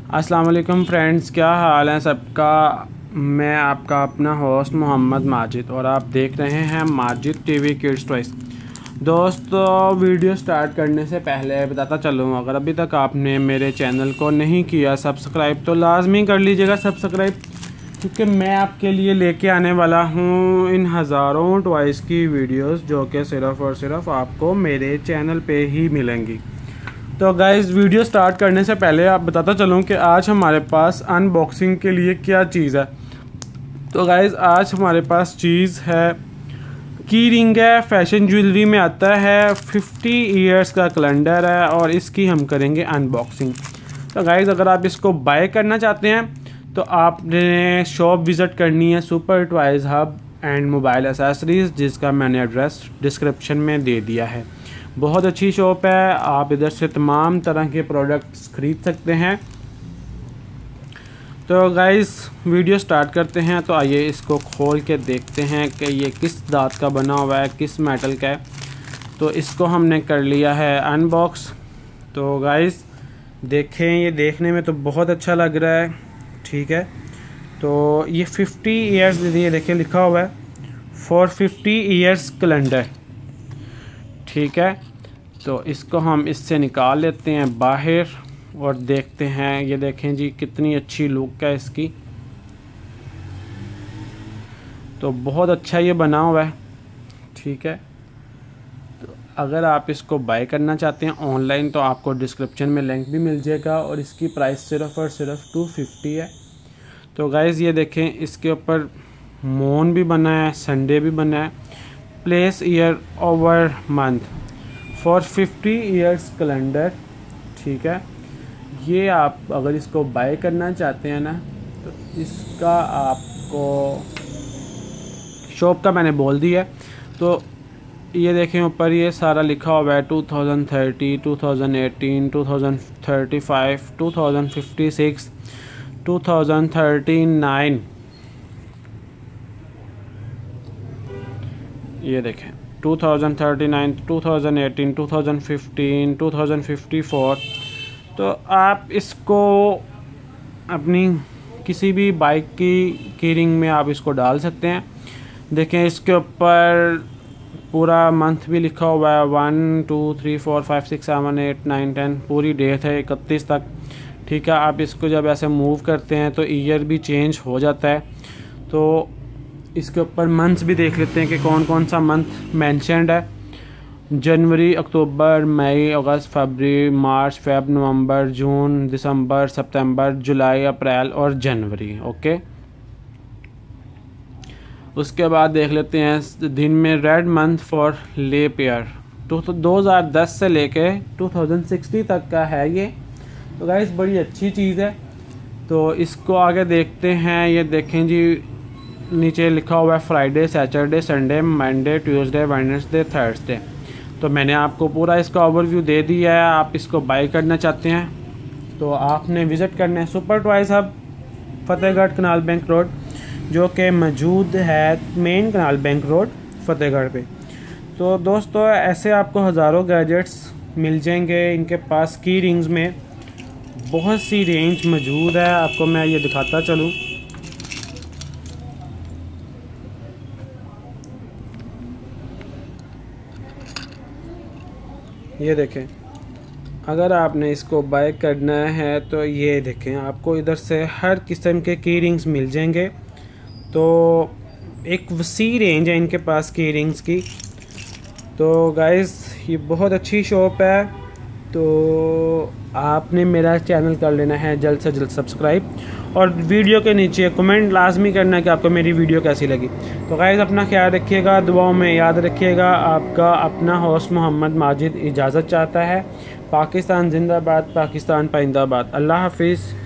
अस्सलाम वालेकुम फ्रेंड्स, क्या हाल है सबका। मैं आपका अपना होस्ट मोहम्मद माजिद और आप देख रहे हैं माजिद टीवी किड्स टॉयज। दोस्तों, वीडियो स्टार्ट करने से पहले बताता चलूँ, अगर अभी तक आपने मेरे चैनल को नहीं किया सब्सक्राइब तो लाजमी कर लीजिएगा सब्सक्राइब, क्योंकि मैं आपके लिए लेके आने वाला हूँ इन हज़ारों टॉयज़ की वीडियोस जो कि सिर्फ़ और सिर्फ आपको मेरे चैनल पे ही मिलेंगी। तो गाइज़, वीडियो स्टार्ट करने से पहले आप बताता चलूँ कि आज हमारे पास अनबॉक्सिंग के लिए क्या चीज़ है। तो गाइज़, आज हमारे पास चीज़ है की रिंग है, फैशन ज्वेलरी में आता है, 50 ईयर्स का कैलेंडर है और इसकी हम करेंगे अनबॉक्सिंग। तो गाइज़, अगर आप इसको बाय करना चाहते हैं तो आपने शॉप विज़िट करनी है super toys hub and mobile accessories, जिसका मैंने एड्रेस डिस्क्रिप्शन में दे दिया है। बहुत अच्छी शॉप है, आप इधर से तमाम तरह के प्रोडक्ट्स ख़रीद सकते हैं। तो गाइज़, वीडियो स्टार्ट करते हैं। तो आइए इसको खोल के देखते हैं कि ये किस धात का बना हुआ है, किस मेटल का है। तो इसको हमने कर लिया है अनबॉक्स। तो गाइज़ देखें, ये देखने में तो बहुत अच्छा लग रहा है, ठीक है। तो ये 50 ईयर्स ये देखें लिखा हुआ है फॉर 50 ईयर्स कैलेंडर, ठीक है। तो इसको हम इससे निकाल लेते हैं बाहर और देखते हैं। ये देखें जी, कितनी अच्छी लुक है इसकी। तो बहुत अच्छा ये बना हुआ है, ठीक है। तो अगर आप इसको बाय करना चाहते हैं ऑनलाइन तो आपको डिस्क्रिप्शन में लिंक भी मिल जाएगा और इसकी प्राइस सिर्फ़ और सिर्फ 250 है। तो गाइज़ ये देखें, इसके ऊपर मून भी बना है, संडे भी बना है, place year over month for 50 years calendar, ठीक है। ये आप अगर इसको बाय करना चाहते हैं ना, तो इसका आपको शॉप का मैंने बोल दिया। तो ये देखें ऊपर ये सारा लिखा हुआ है 2030, 2018, 2035, 2056, 2039। ये देखें 2039, 2018, 2015, 2054। तो आप इसको अपनी किसी भी बाइक की कीरिंग में आप इसको डाल सकते हैं। देखें, इसके ऊपर पूरा मंथ भी लिखा हुआ है, 1 2 3 4 5 6 7 8 9 10, पूरी डेट है 31 तक, ठीक है। आप इसको जब ऐसे मूव करते हैं तो ईयर भी चेंज हो जाता है। तो इसके ऊपर मंथ्स भी देख लेते हैं कि कौन कौन सा मंथ मेंशन्ड है। जनवरी, अक्टूबर, मई, अगस्त, फरवरी, मार्च, फेब, नवंबर, जून, दिसंबर, सितंबर, जुलाई, अप्रैल और जनवरी, ओके। उसके बाद देख लेते हैं दिन में red month for leap year, 2010 से लेके 2060 तक का है ये। तो गाइस, बड़ी अच्छी चीज़ है। तो इसको आगे देखते हैं। ये देखें जी, नीचे लिखा हुआ है Friday, Saturday, Sunday, Monday, Tuesday, Wednesday, Thursday. तो मैंने आपको पूरा इसका ओवरव्यू दे दिया है। आप इसको बाय करना चाहते हैं तो आपने विज़िट करना है super toys hub, Fatehgarh canal bank road, जो कि मौजूद है main canal bank road Fatehgarh पे। तो दोस्तों, ऐसे आपको हज़ारों गैजेट्स मिल जाएंगे इनके पास। की रिंग्स में बहुत सी रेंज मौजूद है, आपको मैं ये दिखाता चलूँ। ये देखें, अगर आपने इसको बाय करना है तो ये देखें, आपको इधर से हर किस्म के की रिंग्स मिल जाएंगे। तो एक वसी रेंज है इनके पास की रिंग्स की। तो गाइज़, ये बहुत अच्छी शॉप है। तो आपने मेरा चैनल कर लेना है जल्द से जल्द सब्सक्राइब और वीडियो के नीचे कमेंट लाजमी करना है कि आपको मेरी वीडियो कैसी लगी। तो गाइज़, अपना ख्याल रखिएगा, दुआओं में याद रखिएगा। आपका अपना होस्ट मोहम्मद माजिद इजाज़त चाहता है। पाकिस्तान जिंदाबाद, पाकिस्तान पाइंदाबाद। अल्लाह हाफिज़।